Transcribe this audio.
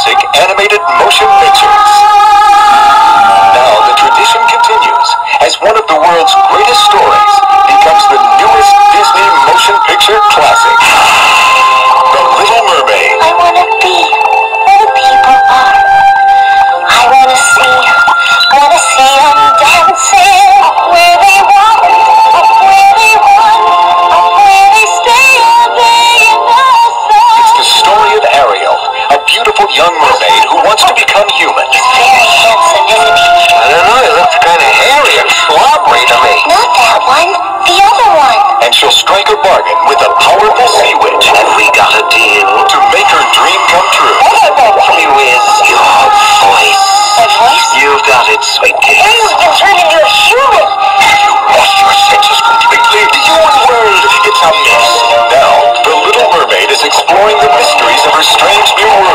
classic animated motion pictures. Now the tradition continues as one of the world's greatest stories becomes the newest Disney motion picture classic, The Little Mermaid. I want to be where the people are. I want to see them dancing where they want, where they run, where they stay all day in the sun. It's the story of Ariel, a beautiful young mermaid who wants to become human. He's very handsome, isn't he? I don't know, he looks kind of hairy and slobbery to me. Not that one, the other one. And she'll strike a bargain with a powerful sea witch. Have we got a deal? To make her dream come true. With your voice. My voice? You've got it, sweet king. Ariel's been turned into a human. You lost your senses, Scrooge McClure. The human world, it's a mess. Now, the Little Mermaid is exploring the mysteries of her strange new world.